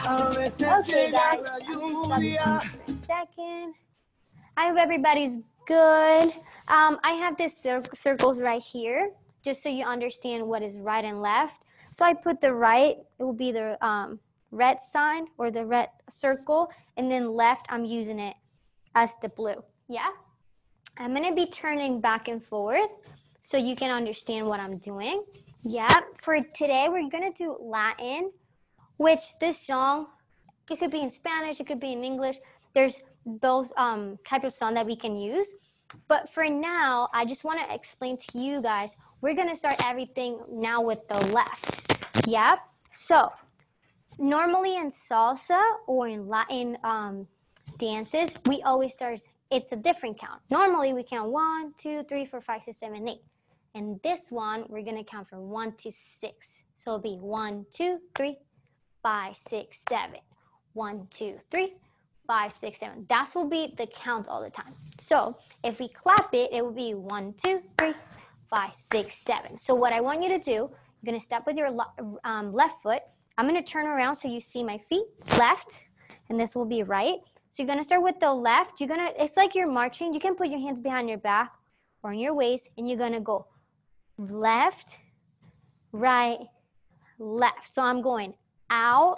Okay, guys, I'm gonna stop for a second. I hope everybody's good. I have these circles right here, just so you understand what is right and left. So I put the right, it will be the red sign or the red circle, and then left, I'm using it as the blue. Yeah? I'm going to be turning back and forth so you can understand what I'm doing. Yeah, for today, we're going to do Latin, which this song, it could be in Spanish, it could be in English. There's both types of song that we can use. But for now, I just want to explain to you guys, we're going to start everything now with the left. Yeah? So, normally in salsa or in Latin dances, we always start, it's a different count. Normally we count 1, 2, 3, 4, 5, 6, 7, 8. And this one, we're going to count from 1 to 6. So it'll be 1, 2, 3, 5, 6, 7. 1, 2, 3, 5, 6, 7. That will be the count all the time. So if we clap it, it will be 1, 2, 3, 5, 6, 7. So what I want you to do, you're going to step with your left foot. I'm going to turn around so you see my feet, left, and this will be right. So you're going to start with the left. It's like you're marching. You can put your hands behind your back or on your waist, and you're going to go left, right, left. So I'm going out,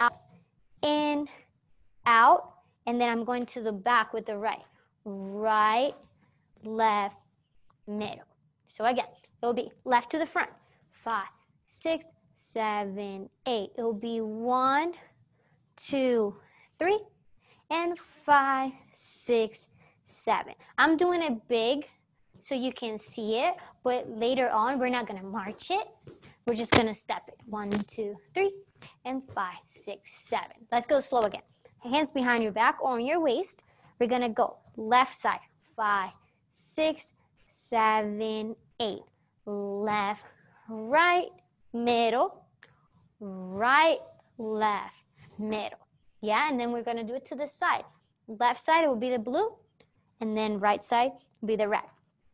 in, out, and then I'm going to the back with the right. Right, left, middle. So again, it'll be left to the front. 5, 6, 7, 8. It'll be 1, 2, 3, and 5, 6, 7. I'm doing it big so you can see it, but later on, we're not going to march it. We're just going to step it. 1, 2, 3, and 5, 6, 7. Let's go slow again. Hands behind your back or on your waist. We're going to go left side. 5, 6, 7, 8. Left, right, middle, right, left, middle. Yeah, and then we're going to do it to the side. Left side, it will be the blue, and then right side will be the red.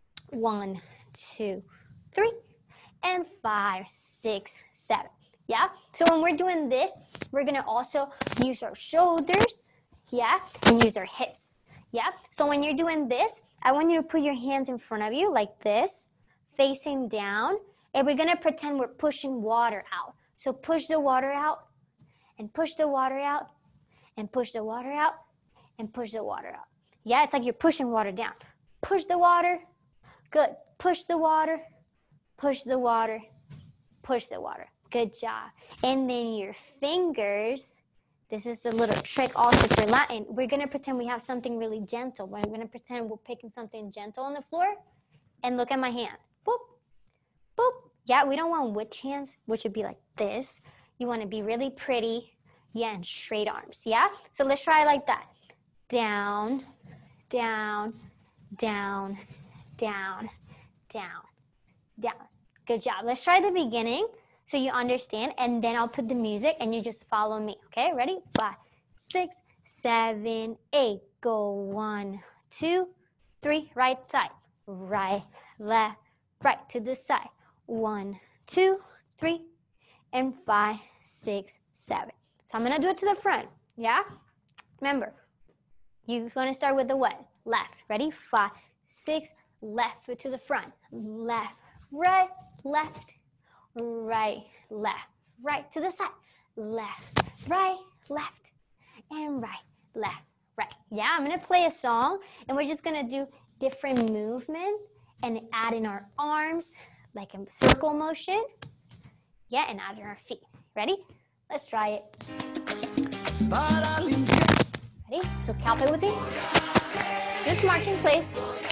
1, 2, 3, and 5, 6, 7. Yeah, so when we're doing this, we're going to also use our shoulders, yeah, and use our hips. Yeah, so when you're doing this, I want you to put your hands in front of you like this, facing down, and we're going to pretend we're pushing water out. So push the water out, and push the water out, and push the water out, and push the water out. Yeah, it's like you're pushing water down. Push the water. Good. Push the water. Push the water. Push the water. Good job. And then your fingers, this is a little trick also for Latin. We're going to pretend we have something really gentle. We're going to pretend we're picking something gentle on the floor. And look at my hand. Boop. Boop. Yeah, we don't want witch hands, which would be like this. You want to be really pretty. Yeah, and straight arms. Yeah? So let's try it like that. Down, down, down, down, down, down. Good job. Let's try the beginning so you understand, and then I'll put the music and you just follow me. Okay, ready? 5, 6, 7, 8. Go 1, 2, 3. Right side. Right, left, right to the side. 1, 2, 3, and 5, 6, 7. So I'm going to do it to the front. Yeah? Remember, you're going to start with the what? Left. Ready? 5, 6, left foot to the front. Left, right, left, right, left, right to the side. Left, left, and right, left, right. Yeah, I'm going to play a song, and we're just going to do different movement and add in our arms, like a circle motion. Yeah, and add in our feet. Ready? Let's try it. Ready? So count it with me. Just march in place.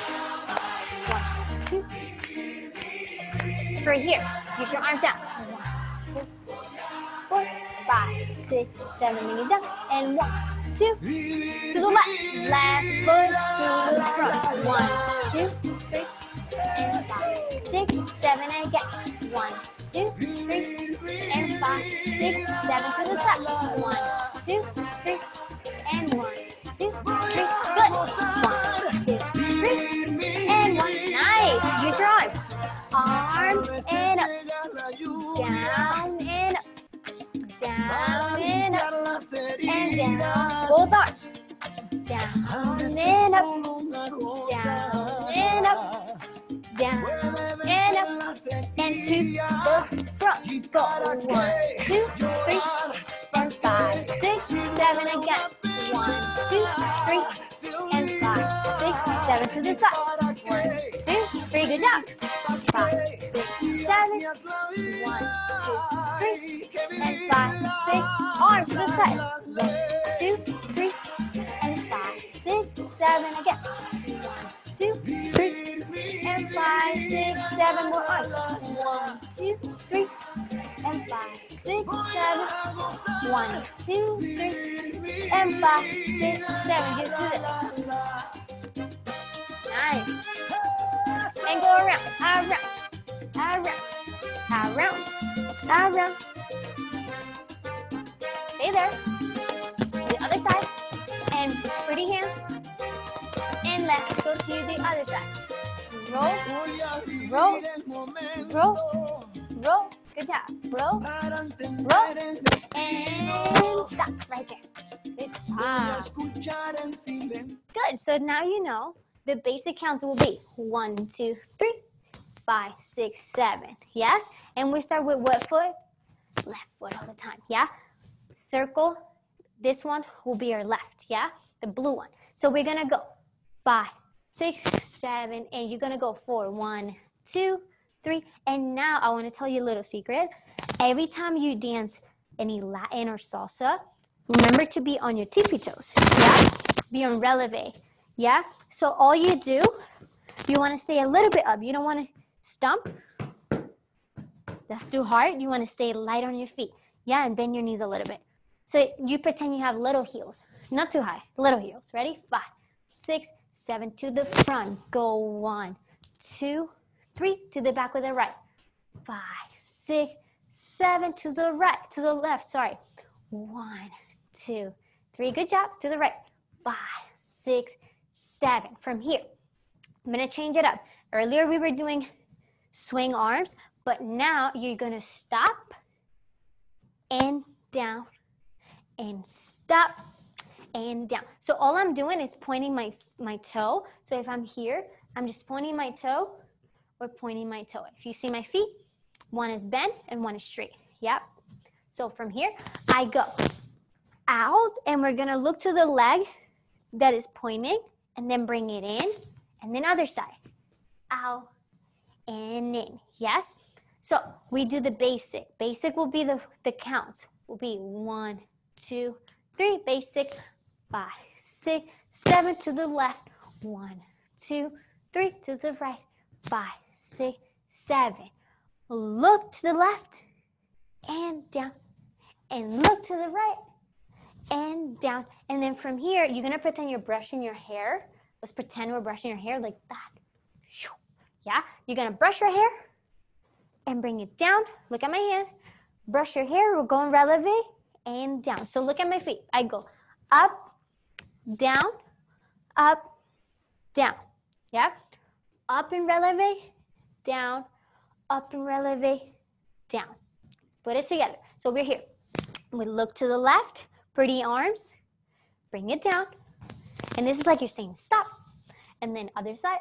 1, 2. For here, use your arms down. 1, 2, 4, 5, 6, 7, bring it down. And 1, 2. To the left. Left foot to the front. 1, 2, 3. And 5, 6, 7 again. 1, 2, 3. And 5, 6, 7 to the side. 1, 2, 3. And 1, 2, 3. Good. 1, 2, 3. And 1. Nice. Use your arms. Arm and up. Down and up. Down and up. And down, both arms, down and up, down and up, down and up, and to the front. Go 1, 2, 3, and 5, 6, 7 again. 1, 2, 3, and 5, 6, 7 to the side. 1, 2, 3, good job. 5, 6, 7. 1, 2, 3, and 5, 6. Arms to the side. 1, 2, 3, and 5, 6, 7 again. 1, 2, 3, and 5, 6, 7 more arms. 1, 2, 3, and 5, 6, 7. 1, 2, 3, and 5, 6, 7. Just do this. Nice. And go around, around, around. Stay there. The other side. And pretty hands. And let's go to the other side. Roll, roll, roll, roll. Good job. Roll, roll, and stop right there. Good job. Good. So now you know the basic counts will be 1, 2, 3, 5, 6, 7. Yes? And we start with what foot? Left foot all the time. Yeah? Circle. This one will be our left. Yeah? The blue one. So we're going to go 5, 6, 7, and you're going to go 4. 1, 2, 3. And now I want to tell you a little secret. Every time you dance any Latin or salsa, remember to be on your tippy toes. Yeah? Be on releve. Yeah? So all you do, you want to stay a little bit up. You don't want to stump. That's too hard. You want to stay light on your feet. Yeah, and bend your knees a little bit. So you pretend you have little heels. Not too high. Little heels. Ready? 5, 6, 7 to the front. Go 1, 2, 3 to the back with the right. 5, 6, 7 to the right. To the left. Sorry. 1, 2, 3. Good job. To the right. 5, 6, 7. From here, I'm going to change it up. Earlier we were doing swing arms, but now you're going to stop and down and stop and down. So all I'm doing is pointing my toe. So if I'm here, I'm just pointing my toe or pointing my toe. If you see my feet, one is bent and one is straight. Yep. So from here, I go out and we're going to look to the leg that is pointing and then bring it in and then other side. Out and in. Yes? So we do the basic. Basic will be the counts. Will be 1, 2, 3. Basic. 5, 6, 7 to the left. 1, 2, 3 to the right. 5, 6, 7. Look to the left and down. And look to the right and down. And then from here, you're going to pretend you're brushing your hair. Let's pretend we're brushing your hair like that. Yeah? You're going to brush your hair and bring it down. Look at my hand. Brush your hair. We're going releve and down. So look at my feet. I go up, down, up, down. Yeah? Up and releve, down, up and releve, down. Let's put it together. So we're here. We look to the left, pretty arms, bring it down. And this is like you're saying stop. And then other side,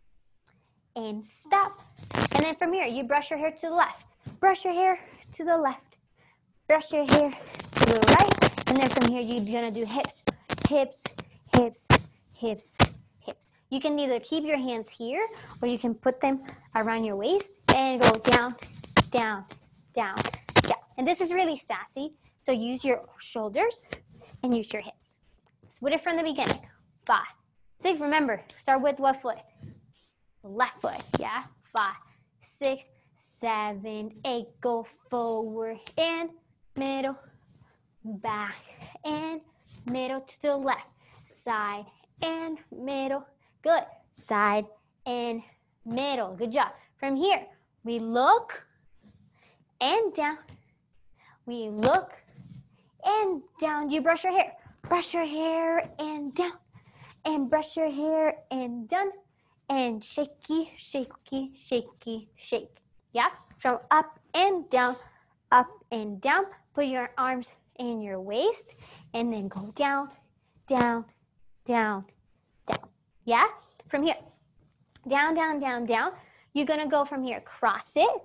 and stop. And then from here, you brush your hair to the left. Brush your hair to the left. Brush your hair to the right. And then from here, you're going to do hips, hips, hips, hips, hips. You can either keep your hands here or you can put them around your waist and go down, down, down, down. And this is really sassy. So use your shoulders and use your hips. Let's put it from the beginning. 5, 6. Remember, start with what foot? Left foot. Yeah. 5, 6, 7, 8. Go forward and middle, back and middle to the left. Side and middle. Good. Side and middle. Good job. From here, we look and down. We look and down. You brush your hair. Brush your hair and down. And brush your hair and down. And shaky, shaky, shaky, shake. Yeah? From up and down, up and down. Put your arms in your waist and then go down, down, down, down. Yeah? From here, down, down, down, down. You're gonna go from here, cross it,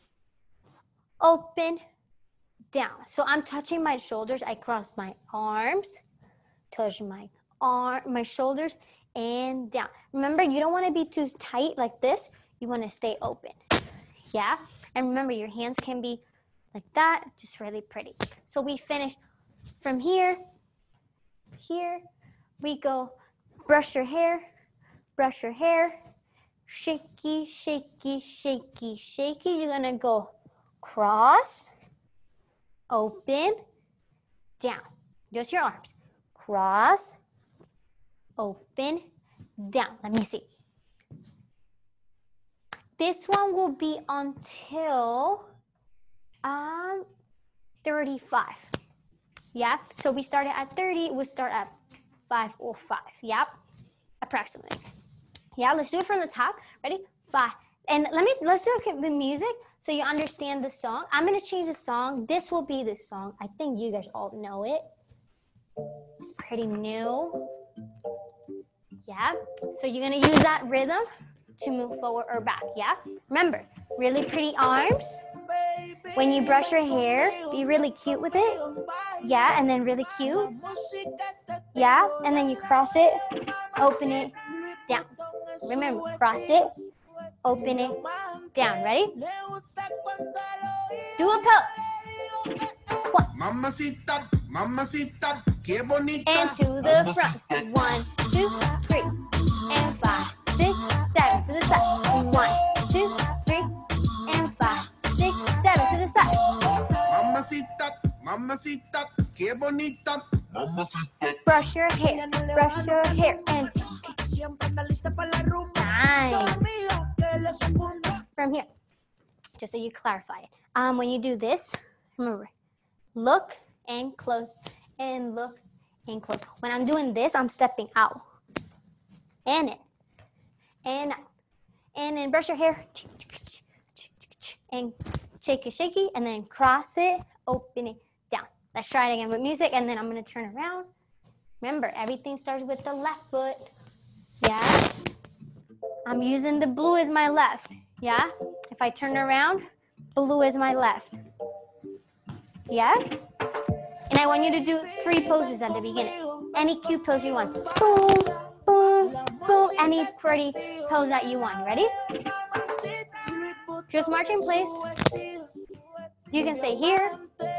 open, down. So I'm touching my shoulders. I cross my arms, touch my shoulders, and down. Remember, you don't want to be too tight like this. You want to stay open. Yeah? And remember, your hands can be like that, just really pretty. So we finished from here. Here we go. Brush your hair, shaky, shaky, shaky, shaky. You're gonna go cross, open, down. Just your arms. Cross, open, down. Let me see. This one will be until 35. Yeah, so we started at 30, we'll start at 5:05. Yep, approximately. Yeah, let's do it from the top. Ready? 5. And let's do the music so you understand the song. I'm gonna change the song. This will be the song. I think you guys all know it. It's pretty new. Yeah. So you're gonna use that rhythm to move forward or back. Yeah. Remember, really pretty arms. When you brush your hair, be really cute with it. Yeah, and then really cute. Yeah, and then you cross it, open it, down. Remember, cross it, open it, down. Ready? Do a pose. 1. Mamacita, mamacita, qué bonita. And to the front. 1, 2, 3. And 5, 6, 7. To the side. 1, 2, 3. And 5, 6, 7. To the side. Mamacita, mamacita, qué bonita. Mamacita. Brush your hair, and nice. From here, just so you clarify it. When you do this, remember, look and close, and look and close. When I'm doing this, I'm stepping out, and in, and out, and then brush your hair, and shake it, shaky, and then cross it, open it, down. Let's try it again with music, and then I'm gonna turn around. Remember, everything starts with the left foot. Yeah. I'm using the blue as my left. Yeah. If I turn around, blue is my left. Yeah. And I want you to do 3 poses at the beginning. Any cute pose you want. Boom, boom, boom. Any pretty pose that you want. Ready? Just march in place. You can say here.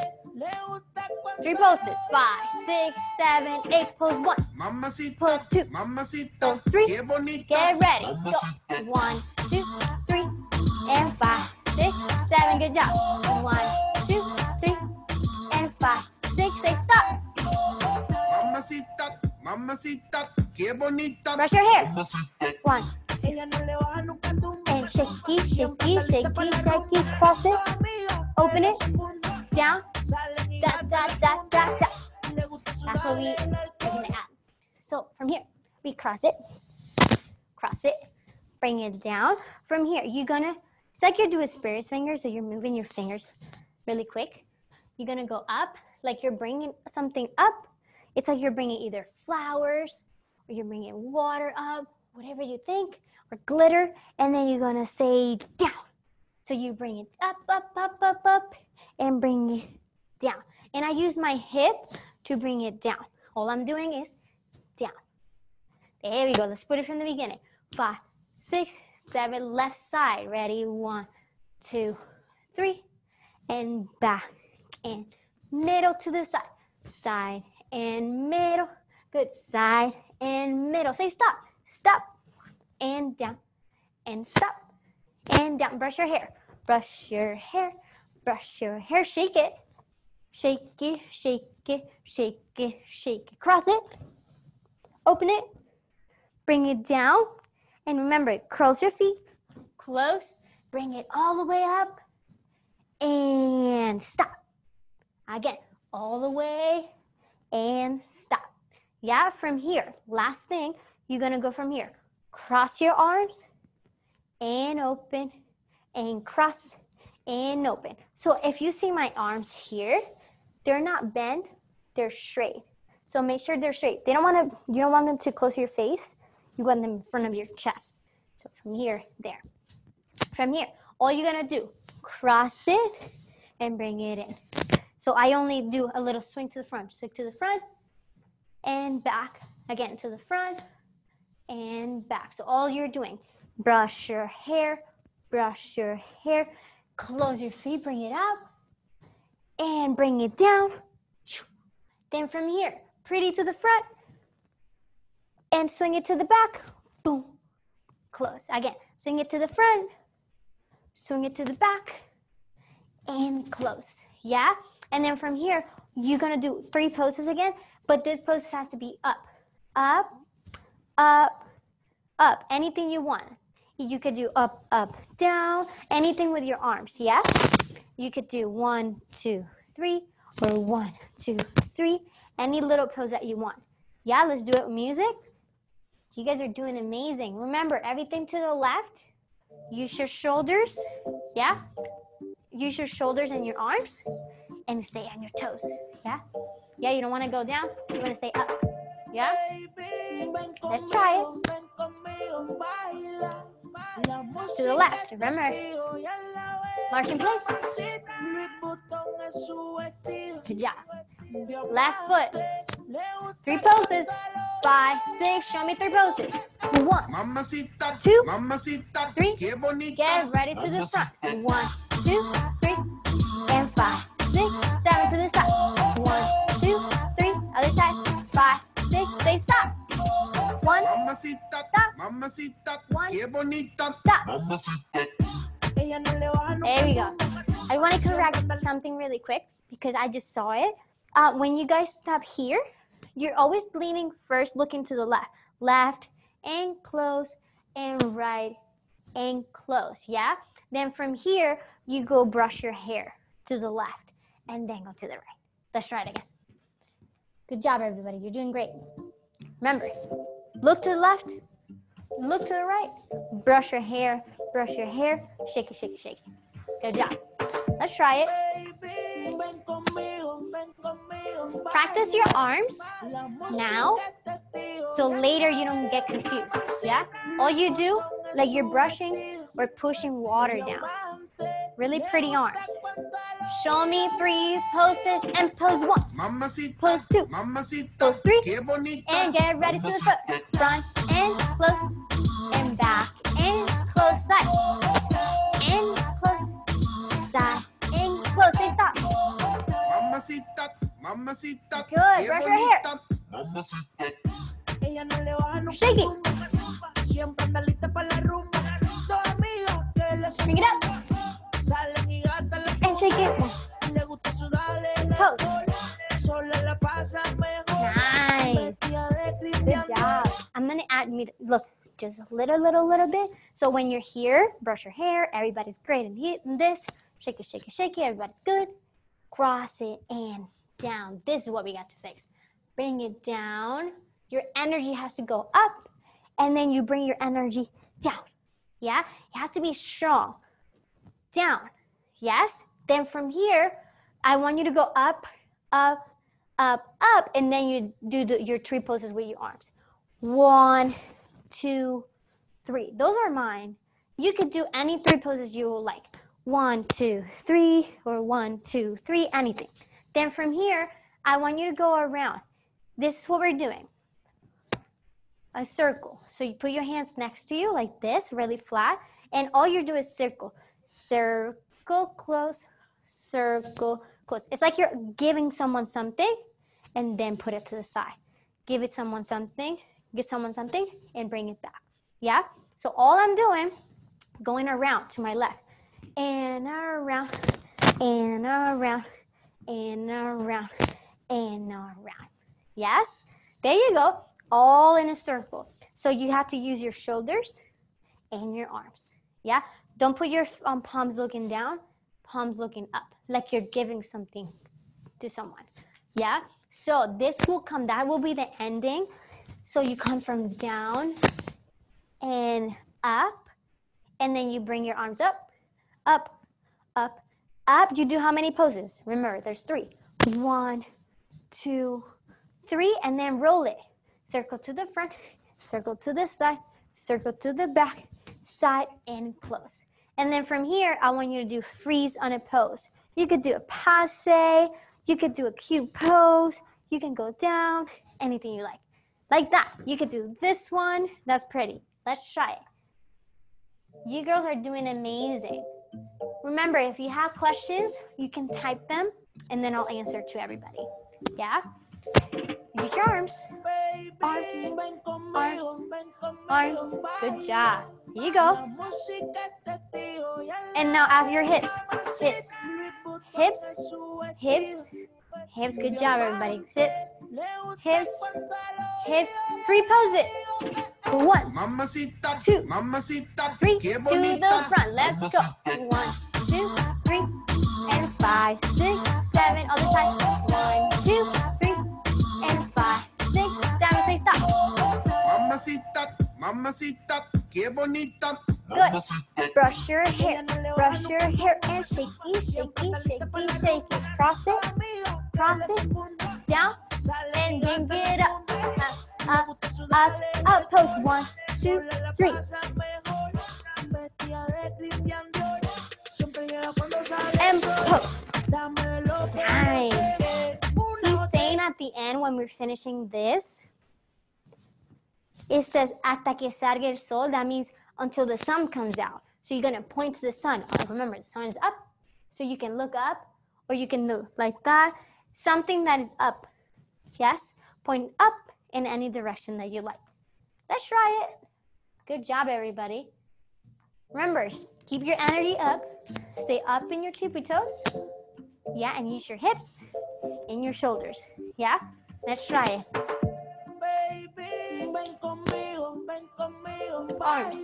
3 poses. 5, 6, 7, 8. Pose 1. Mamacita, Pose 2. mamacita, Pose 3. qué bonita. Get ready. Go. 1, 2, 3, and 5, 6, 7. Good job. 1, 2, 3, and 5, 6. Say stop. Mamacita, mamacita, qué bonita. Brush your hair. 1, 2, Ella no le baja nunca tu and shaky, shaky, shaky, shaky. Cross it. Open it. Down. Da, da, da, da, da. That's what we're gonna add. So from here, we cross it, bring it down. From here, it's like you're doing spirit fingers, so you're moving your fingers really quick. You're gonna go up, like you're bringing something up. It's like you're bringing either flowers, or you're bringing water up, whatever you think, or glitter, and then you're gonna say down. So you bring it up, up, up, up, up, and bring it down. And I use my hip to bring it down. All I'm doing is down. There we go. Let's put it from the beginning. 5, 6, 7, left side. Ready? 1, 2, 3, and back and middle to the side. Side and middle. Good. Side and middle. Say stop. Stop. And down. And stop. And down. Brush your hair. Brush your hair. Brush your hair. Shake it. Shake it, shake it, shake it, shake it. Cross it. Open it. Bring it down. And remember, curls your feet. Close. Bring it all the way up. And stop. Again, all the way and stop. Yeah, from here. Last thing, you're going to go from here. Cross your arms and open and cross and open. So if you see my arms here, they're not bent, they're straight. So make sure they're straight. You don't want them too close to your face. You want them in front of your chest. So from here, there. From here, all you're gonna do, cross it and bring it in. So I only do a little swing to the front, and back. Again, to the front and back. So all you're doing, brush your hair, close your feet, bring it up, and bring it down. Then from here, pretty to the front, and swing it to the back, boom, close. Again, swing it to the front, swing it to the back, and close, yeah? And then from here, you're gonna do 3 poses again, but this pose has to be up, up, up, up, anything you want. You could do up, up, down, anything with your arms, yeah? You could do 1, 2, 3, or 1, 2, 3, any little pose that you want. Yeah, let's do it with music. You guys are doing amazing. Remember, everything to the left, use your shoulders, yeah? Use your shoulders and your arms, and stay on your toes, yeah? Yeah, you don't want to go down, you want to stay up, yeah? Let's try it. To the left, remember. March in place. Good job. Left foot. 3 poses. 5, 6, show me 3 poses. 1, Mamacita, 2, mamacita, 3. qué bonita. Get ready to the front. 1, 2, 3, and 5, 6, 7 to the side. 1, 2, 3, other side. 5, 6, stay stop. 1, Mamacita, stop. mamacita, 1, qué bonita. stop. Mamacita. There we go. I want to correct something really quick because I just saw it. When you guys stop here, you're always leaning first, looking to the left. Left and close and right and close, yeah? Then from here, you go brush your hair to the left and then go to the right. Let's try it again. Good job, everybody. You're doing great. Remember, look to the left, look to the right, brush your hair, shake it, shake it, shake it. Good job. Let's try it. Practice your arms now so later you don't get confused, yeah? All you do, like you're brushing or pushing water down. Really pretty arms. Show me 3 poses and pose 1. Mamacita, Pose 2. mamacita, Pose 3. qué bonita. And get ready to the foot. Front and close and back and close side. And close side and close. Say stop. Mamacita, mamacita, Good. qué Brush your hair. bonita. Mamacita. Shake it. Bring it up. And shake it. Pose. Nice. Good job. I'm going to add, look, just a little bit. So when you're here, brush your hair. Everybody's great in this. Shake it, shake it, shake it. Everybody's good. Cross it and down. This is what we got to fix. Bring it down. Your energy has to go up, and then you bring your energy down. Yeah? It has to be strong. Down. Yes? Then from here, I want you to go up, up, up, up, and then you do your 3 poses with your arms. 1, 2, 3. Those are mine. You could do any 3 poses you will like. 1, 2, 3, or 1, 2, 3, anything. Then from here, I want you to go around. This is what we're doing. A circle. So you put your hands next to you like this, really flat, and all you do is circle. Circle, close, circle, close. It's like you're giving someone something and then put it to the side. Give someone something, and bring it back. Yeah? So all I'm doing, going around to my left, and around, and around, and around, and around. Yes? There you go. All in a circle. So you have to use your shoulders and your arms. Yeah? Don't put your palms looking down, palms looking up, like you're giving something to someone. Yeah? So this will come, that will be the ending. So you come from down and up, and then you bring your arms up, up, up, up. You do how many poses? Remember, there's 3. 1, 2, 3, and then roll it. Circle to the front, circle to the side, circle to the back, side, and close. And then from here, I want you to do freeze on a pose. You could do a passe, you could do a cute pose, you can go down, anything you like. Like that. You could do this one. That's pretty. Let's try it. You girls are doing amazing. Remember, if you have questions, you can type them, and then I'll answer to everybody. Yeah? Use your arms. Arms, arms. Good job. Here you go. And now as your hips. Hips, hips, hips, hips. Good job, everybody. Hips, hips, hips. 3 poses. 1, Mamacita, 2, mamacita, 3. qué To bonita. the front. Let's go. 1, 2, 3, and 5, 6, 7. Other side. 1, 2, 3, and 5, 6, 7. Say stop. Mamacita, mamacita, qué bonita. Good. Brush your hair and shaky, shaky, shaky, shaky. Cross it, down, and then get up, up. Pose 1, 2, 3. And pose. Nice. He's saying at the end when we're finishing this, it says hasta que salga el sol. That means until the sun comes out. So you're going to point to the sun. Remember, the sun is up. So you can look up or you can do like that. Something that is up. Yes? Point up in any direction that you like. Let's try it. Good job, everybody. Remember, keep your energy up. Stay up in your tippy toes. Yeah, and use your hips and your shoulders. Yeah? Let's try it. Arms.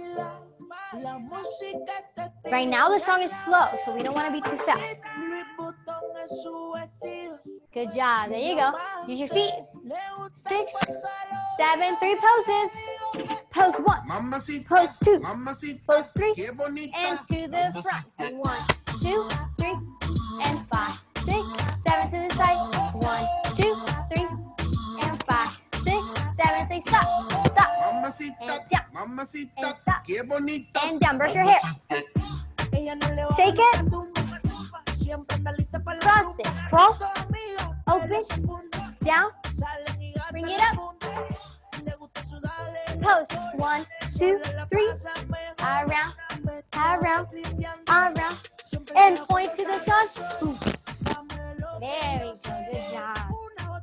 Right now the song is slow, so we don't want to be too fast. Good job. There you go. Use your feet. 6, 7, 3 poses. Pose 1. Mamacita, Pose 2. mamacita, Pose 3. qué bonita. And to the front. 1, 2, 3, and 5, 6, 7 to the side. 1, 2, 3, and 5, 6, 7. Say stop. Stop. Mamacita, And down. mamacita, And stop. qué bonita. And down. Brush your hair. Shake it. Cross it. Cross. Open. Down. Bring it up. Pose. 1, 2, 3. Around. Around. Around. And point to the sun. Very good. Good job.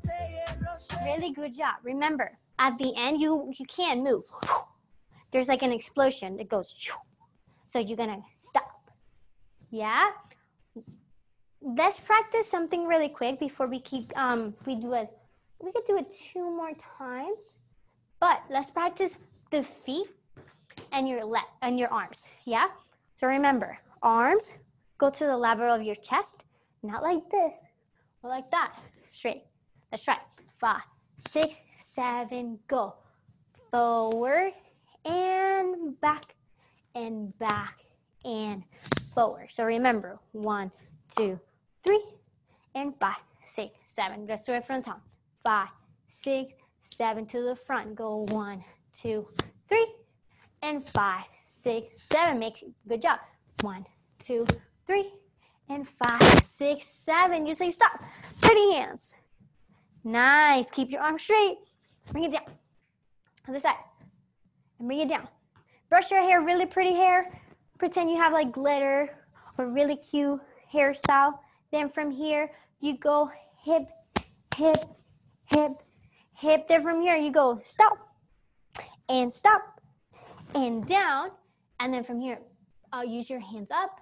Really good job. Remember, at the end, you can move. There's like an explosion that goes. So you're going to stop. Yeah? Let's practice something really quick before we keep, we could do it 2 more times, but let's practice the feet and your arms. Yeah? So remember, arms go to the level of your chest, not like this, or like that. Straight. Let's try. 5, 6, 7, go. Forward and back and back and forward. So remember, 1, 2, 3, and 5, 6, 7. Let's do it from the top. 5, 6, 7 to the front. Go 1, 2, 3, and 5, 6, 7. Good job. 1, 2, 3, and 5, 6, 7. You say stop. Pretty hands. Nice. Keep your arms straight. Bring it down. Other side. And bring it down. Brush your hair, really pretty hair. Pretend you have like glitter or really cute hairstyle. Then from here, you go hip, hip, hip, hip. Then from here, you go stop and down. And then from here, use your hands up,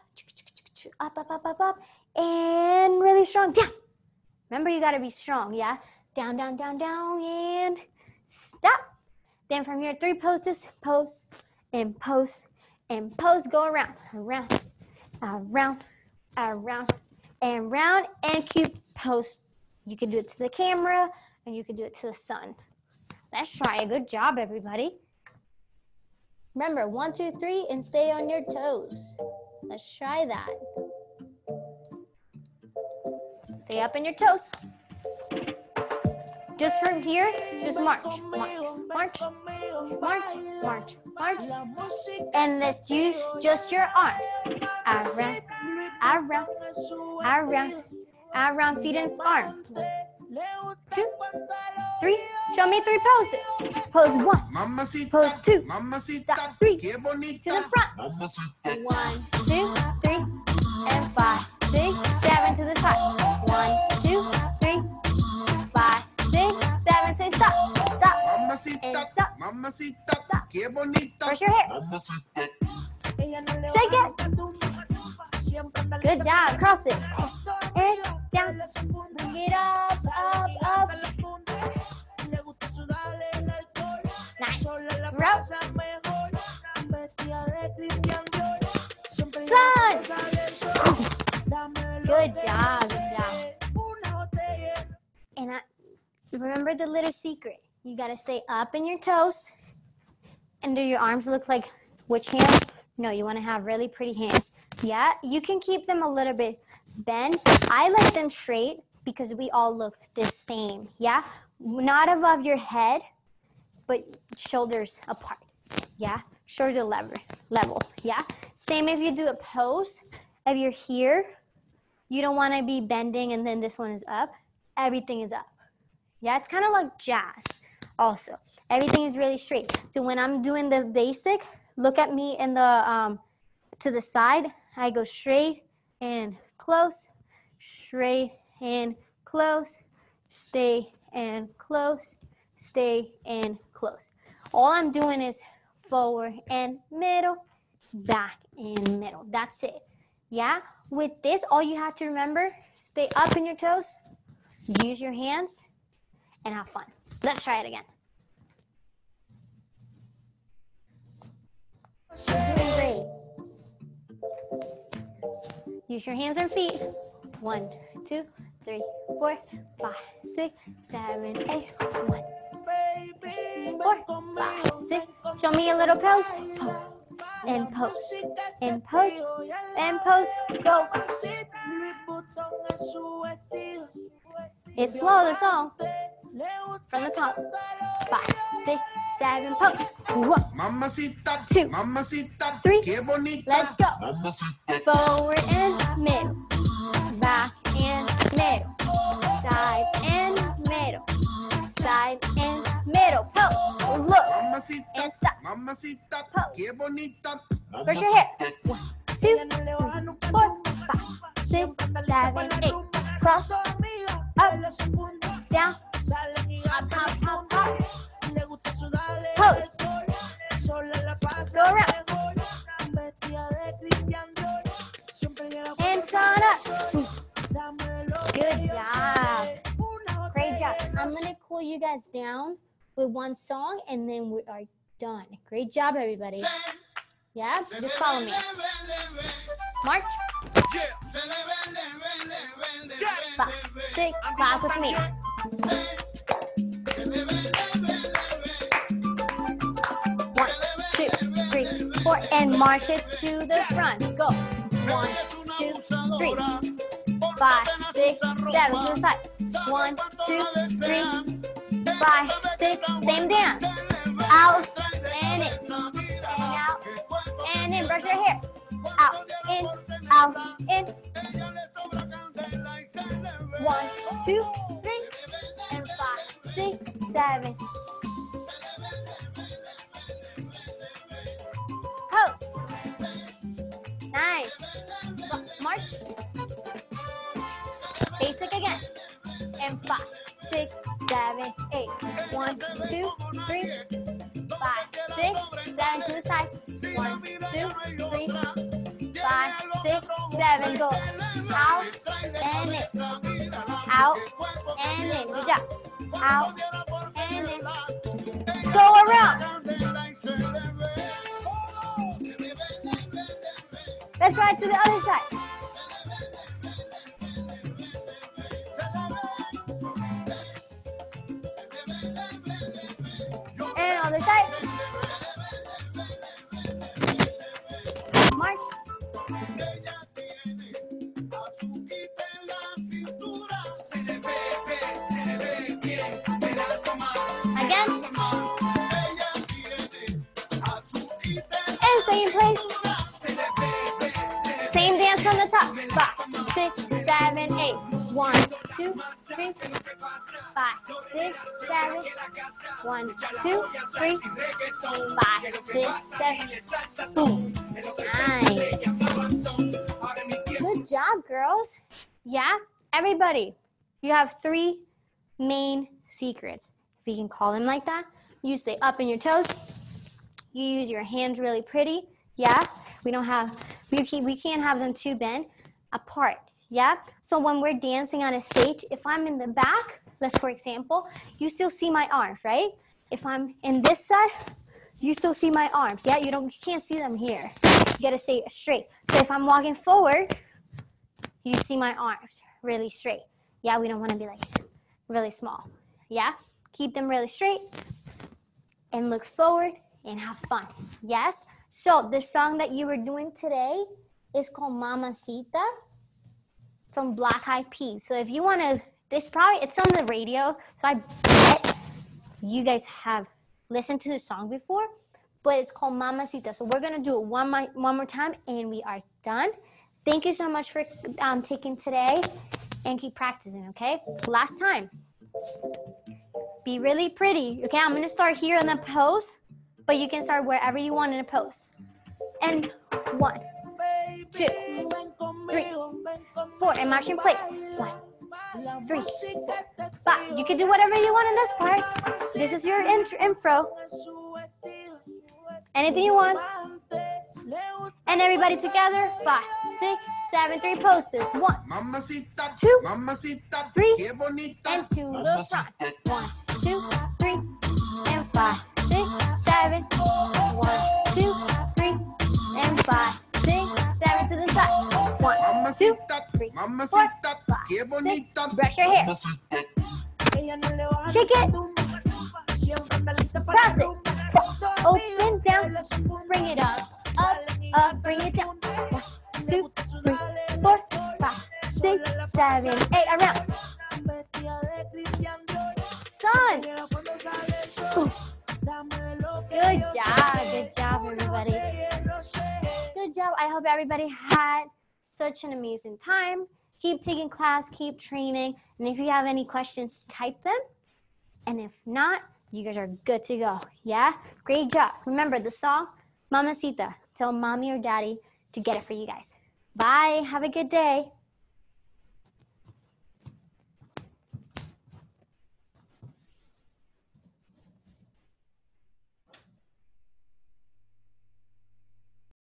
up, and really strong, down. Remember, you gotta be strong, yeah? Down, down, down, down, and stop. Then from here, 3 poses, pose, and pose, and pose. Go around, around, around, around, and round, and cute pose. You can do it to the camera, and you can do it to the sun. Let's try it. Good job, everybody. Remember, 1, 2, 3, and stay on your toes. Let's try that. Stay up on your toes. Just from here, just march, march, march, march, march, march. And let's use just your arms. Around, around, around, around, feet and arm. 2, 3. Show me 3 poses. Pose 1. Mamacita, Pose 2. mamacita, Stop. 3. qué To bonita. the front. 1, 2, 3, and 5, 6, 7 to the side. 1, 2, 3, 5, 6, 7. Say stop. Stop. Mamacita, And stop. mamacita, Stop. qué bonita. Brush your hair. Shake it. Good job. Cross it. And down. Bring it up, up, up. Nice. Row. Sun. Good job. Good job. And remember the little secret. You got to stay up in your toes. And do your arms look like which hands? No, you want to have really pretty hands. Yeah, you can keep them a little bit bent. I like them straight because we all look the same. Yeah, not above your head, but shoulders apart. Yeah, shoulder level. Yeah, same if you do a pose. If you're here, you don't want to be bending and then this one is up. Everything is up. Yeah, it's kind of like jazz also. Everything is really straight. So when I'm doing the basic, look at me in the to the side. I go straight and close, straight and close, stay and close, stay and close. All I'm doing is forward and middle, back and middle. That's it. Yeah? With this, all you have to remember, stay up in your toes, use your hands, and have fun. Let's try it again. You're doing great. Use your hands and feet. 1, 2, 3, 4, 5, 6, 7, 8. 1, 2, 3, 4, 5, 6. Show me a little pose. Pose. And pose. And pose. And pose. Go. It's slow, the song. From the top. 5, 6, 7, pose. 1, Mamacita, 2, mamacita, 3. qué bonita. Let's go. Forward and middle. Back and middle. Side and middle. Side and middle. Pose. Look. Mamacita, And stop. mamacita, Pose. qué bonita. Brush your hair. 1, 2, 3, 4, 5, 6, 7, 8. Cross. Up. Down. Hop, hop, hop, hop. Pose. Go around. And sun up. Good job. Great job. I'm going to cool you guys down with one song and then we are done. Great job, everybody. Yeah? Just follow me. March. 5, 6, clap with me. 1, 2, 3, 4, and march it to the front. Go. 1, 2, 3, 5, 6, 7 to the side. 1, 2, 3, 5, 6. Same dance. Out and in. And out and in. Brush your hair. Out, in, out, in. 1, 2, 3, and 5, 6, 7. Pose. Nice. March. Basic again. And 5, 6, 7, 8. 1, 2, 3, 5, 6, 7 to the side. 1, 2, 3, 5, 6, 7. Go out and in. Out and in. Good job. Out and in. Go around. Let's try it to the other side. And other side. March. 2, 3, 5, 6, 7. 1, 2, 3, 5, 6, 7. Boom. Nice. Good job, girls. Yeah, everybody. You have 3 main secrets, if you can call them like that. You stay up in your toes. You use your hands really pretty. Yeah, we can't have them too bent apart. Yeah, so when we're dancing on a stage, if I'm in the back, let's for example, you still see my arms, right? If I'm in this side, you still see my arms. Yeah, you can't see them here. You gotta stay straight. So if I'm walking forward, you see my arms really straight. Yeah, we don't want to be like really small. Yeah, keep them really straight and look forward and have fun. Yes. So the song that you were doing today is called Mamacita from Black Eyed Peas. So if you want to, it's on the radio. So I bet you guys have listened to the song before, but it's called Mamacita. So we're gonna do it one more time, and we are done. Thank you so much for taking today, and keep practicing. Okay. Last time. Be really pretty. Okay. I'm gonna start here in the pose, but you can start wherever you want in a pose. And 1, 2, 3, 4, and march in place. 1, 3, 4, 5. You can do whatever you want in this part. This is your intro. Anything you want. And everybody together. 5, 6, 7, 3 poses. 1, Mamacita, 2, mamacita, 3, qué bonita. and to the front. 1, 2, 3, and 5, 6, 7. 1, 2, 3, and 5, 6, 7 to the side. 1, 2, 3, 4, 5, 6. Brush your hair. Shake it. Cross it. Open down. Bring it up, bring it down. 1, 2, 3, 4, 5, 6, 7, 8. Around. Son. Ooh. Good job, everybody. Good job. I hope everybody had such an amazing time. Keep taking class, keep training, and if you have any questions, type them. And if not, you guys are good to go. Yeah? Great job. Remember the song, Mamacita. Tell mommy or daddy to get it for you guys. Bye. Have a good day.